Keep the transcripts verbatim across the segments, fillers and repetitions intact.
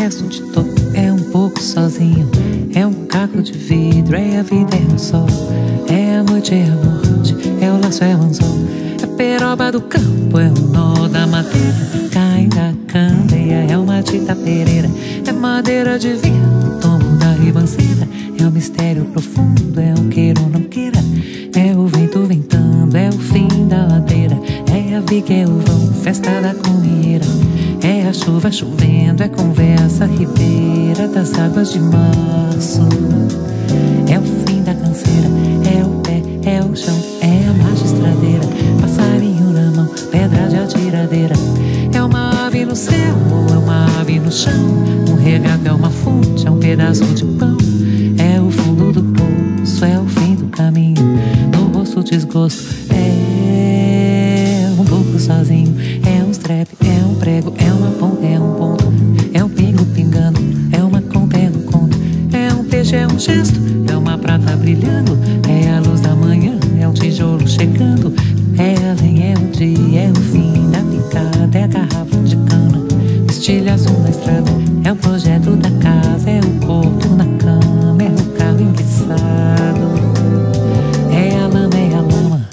resto de todo é um pouco sozinho. É um caco de vidro, é a vida, é o sol. É a noite, é a morte, é o laço, é o anzol. É a peroba do campo, é o nó da madeira. Cai da candeia, é uma tita pereira. É madeira de vento, tomo da ribanceira. É o mistério profundo, é o queira ou não queira. É o vento ventando, é o fim da ladeira. É a viga, é o vão, festa da comieira. É a chuva chovendo, é conversa ribeira das águas de março. É o fim da canseira, é o pé, é o chão, é a magistradeira. Passarinho na mão, pedra de atiradeira. É uma ave no céu, é uma ave no chão. Um regato é uma fonte, é um pedaço de pão. É o fundo do poço, é o fim do caminho. No rosto desgosto, é um pouco sozinho. É um strep, é um prego, é uma ponta, é um ponto. É um pingo pingando, é uma conta, é um conto. É um peixe, é um gesto, é uma prata brilhando. É a luz da manhã, é um tijolo chegando. É a lenha, é o dia, é o fim da picada. É a garrafa de cana, estilha azul na estrada. É o projeto da casa, é o corpo na cama. É o carro enguiçado, é a lama, é a lama.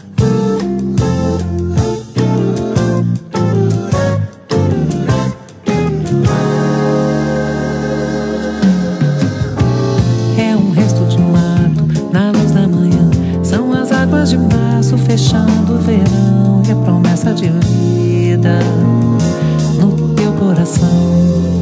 É um resto de mato na luz da manhã. São as águas de março fechando o verão. E a promessa de vida no teu coração.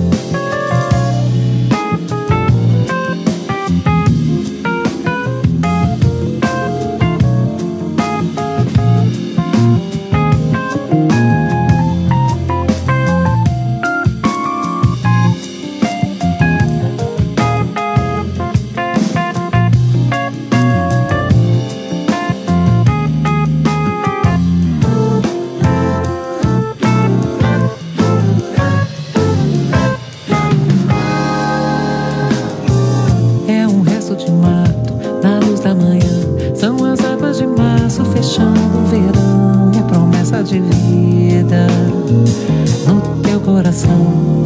De mato na luz da manhã. São as águas de março fechando o verão. E a promessa de vida no teu coração.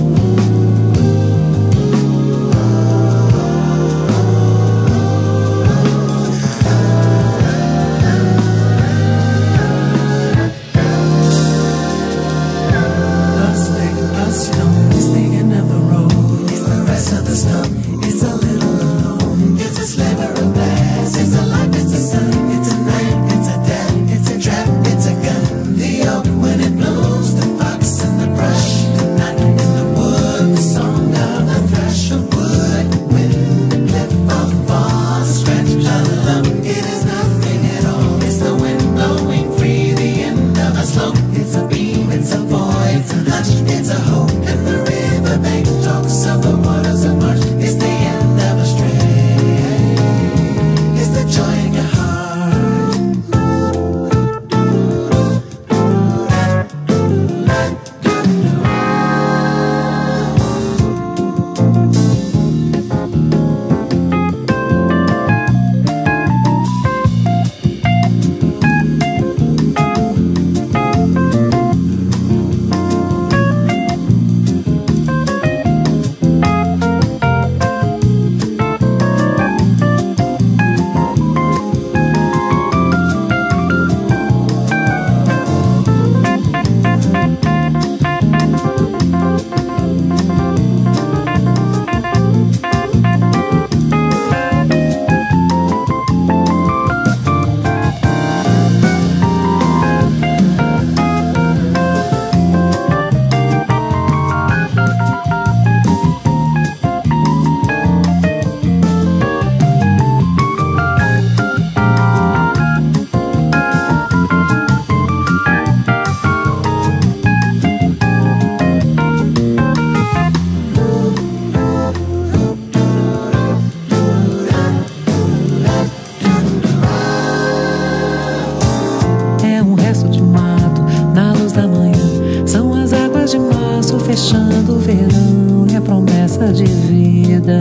Fechando o verão e a promessa de vida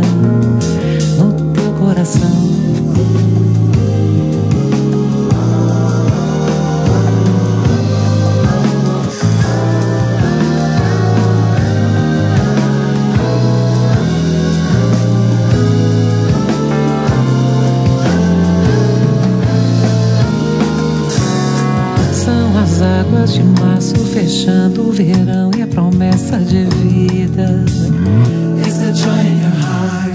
no teu coração. águas de março fechando o verão e a promessa de vida. Is the joy in your heart?